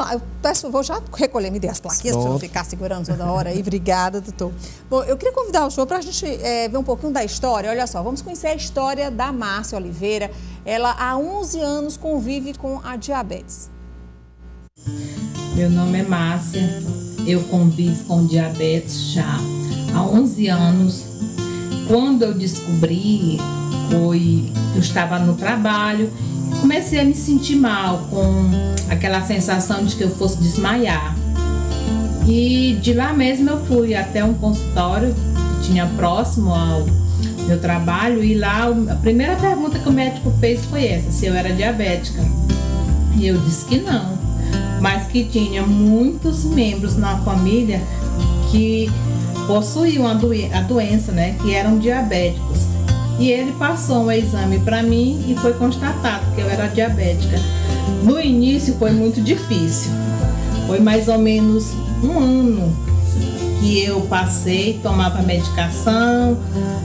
eu peço, vou já recolher, me dê as plaquinhas para não ficar segurando toda hora aí. Obrigada, doutor. Bom, eu queria convidar o senhor para a gente ver um pouquinho da história. Olha só, vamos conhecer a história da Márcia Oliveira. Ela, há 11 anos, convive com a diabetes. Meu nome é Márcia, eu convivo com diabetes já há 11 anos. Quando eu descobri, eu estava no trabalho, comecei a me sentir mal, com aquela sensação de que eu fosse desmaiar. E de lá mesmo eu fui até um consultório que tinha próximo ao meu trabalho, e lá a primeira pergunta que o médico fez foi essa, se eu era diabética. E eu disse que não, mas que tinha muitos membros na família que possuíam a doença, né, que eram diabéticos. E ele passou um exame para mim e foi constatado que eu era diabética. No início foi muito difícil, foi mais ou menos um ano que eu passei, tomava medicação,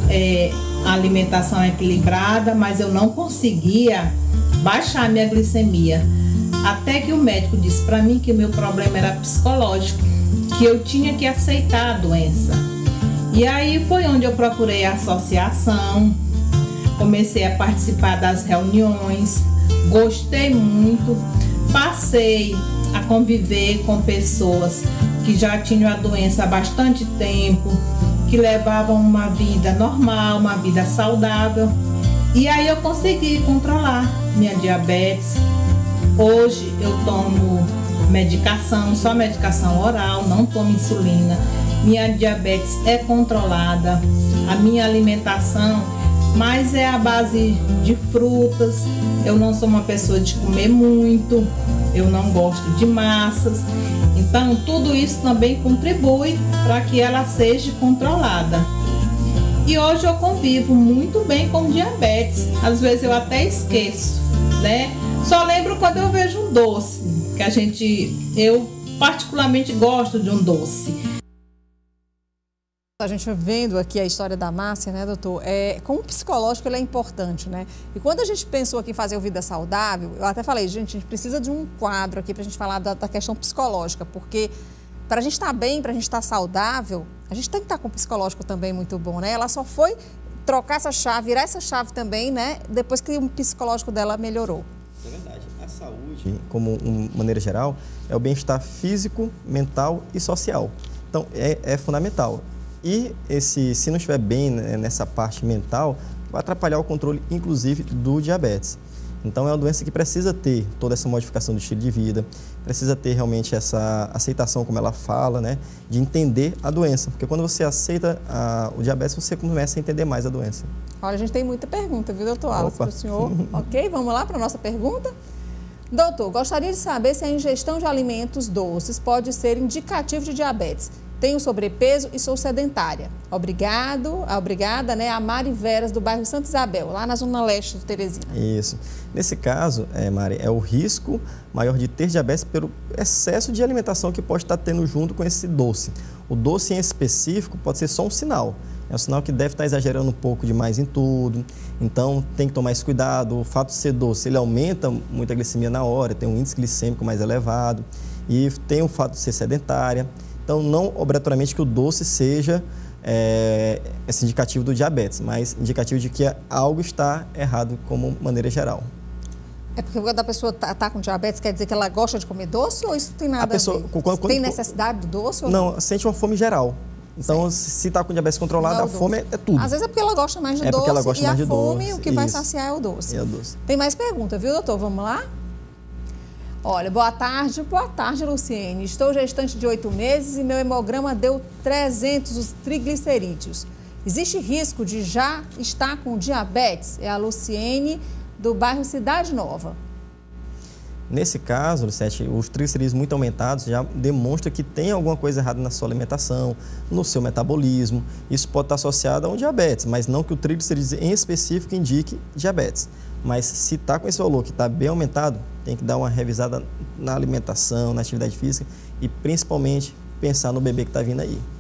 alimentação equilibrada, mas eu não conseguia baixar minha glicemia. Até que o médico disse para mim que o meu problema era psicológico, que eu tinha que aceitar a doença. E aí foi onde eu procurei a associação, comecei a participar das reuniões, gostei muito, passei a conviver com pessoas que já tinham a doença há bastante tempo, que levavam uma vida normal, uma vida saudável. E aí eu consegui controlar minha diabetes. Hoje eu tomo medicação, só medicação oral, não tomo insulina. Minha diabetes é controlada, a minha alimentação, mas é a base de frutas. Eu não sou uma pessoa de comer muito, eu não gosto de massas. Então tudo isso também contribui para que ela seja controlada. E hoje eu convivo muito bem com diabetes. Às vezes eu até esqueço, né? Só lembro quando eu vejo um doce, que eu particularmente gosto de um doce. A gente vendo aqui a história da Márcia, né, doutor? Como o psicológico ele é importante, né? E quando a gente pensou aqui em fazer o Vida Saudável, eu até falei, gente, a gente precisa de um quadro aqui para a gente falar da questão psicológica, porque para a gente estar bem, para a gente estar saudável, a gente tem que estar com o psicológico também muito bom, né? Ela só foi trocar essa chave, virar essa chave também, né? Depois que o psicológico dela melhorou. É verdade. A saúde, como maneira geral, é o bem-estar físico, mental e social. Então, é fundamental. E se não estiver bem, né, nessa parte mental, vai atrapalhar o controle, inclusive, do diabetes. Então, é uma doença que precisa ter toda essa modificação do estilo de vida, precisa ter realmente essa aceitação, como ela fala, né, de entender a doença. Porque quando você aceita o diabetes, você começa a entender mais a doença. Olha, a gente tem muita pergunta, viu, doutor Wallace, para o senhor? Ok, vamos lá para a nossa pergunta? Doutor, gostaria de saber se a ingestão de alimentos doces pode ser indicativo de diabetes. Tenho sobrepeso e sou sedentária. Obrigada, né, a Mari Veras, do bairro Santa Isabel, lá na zona leste de Teresina. Isso. Nesse caso, Mari, é o risco maior de ter diabetes pelo excesso de alimentação que pode estar tendo junto com esse doce. O doce em específico pode ser só um sinal. É um sinal que deve estar exagerando um pouco demais em tudo. Então, tem que tomar esse cuidado. O fato de ser doce, ele aumenta muito a glicemia na hora, tem um índice glicêmico mais elevado. E tem o fato de ser sedentária. Então, não obrigatoriamente que o doce seja esse indicativo do diabetes, mas indicativo de que algo está errado como maneira geral. É porque quando a pessoa está com diabetes, quer dizer que ela gosta de comer doce ou isso tem nada a ver? Tem necessidade do doce ou não? Sente uma fome geral. Então, se está com diabetes controlado, a fome é tudo. Às vezes é porque ela gosta mais de doce, ela gosta mais de fome, doce. O que vai saciar é o doce. É o doce. Tem mais pergunta, viu, doutor? Vamos lá? Olha, boa tarde, Luciene. Estou gestante de 8 meses e meu hemograma deu 300 os triglicerídeos. Existe risco de já estar com diabetes? É a Luciene, do bairro Cidade Nova. Nesse caso, Lucete, os triglicerídeos muito aumentados já demonstra que tem alguma coisa errada na sua alimentação, no seu metabolismo. Isso pode estar associado a um diabetes, mas não que o triglicerídeo em específico indique diabetes. Mas se está com esse valor que está bem aumentado, tem que dar uma revisada na alimentação, na atividade física e principalmente pensar no bebê que está vindo aí.